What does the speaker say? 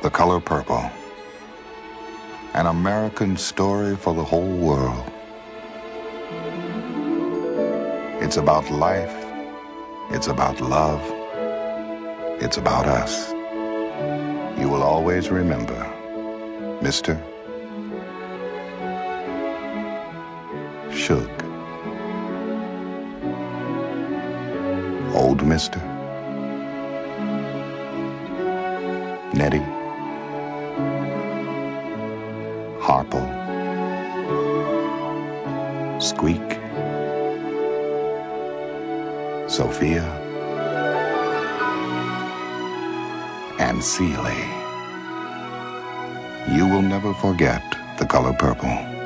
The Color Purple. An American story for the whole world. It's about life. It's about love. It's about us. You will always remember, Mr. Shug. Old Mr. Nettie. Harple. Squeak. Sophia. And Seeley. You will never forget the color purple.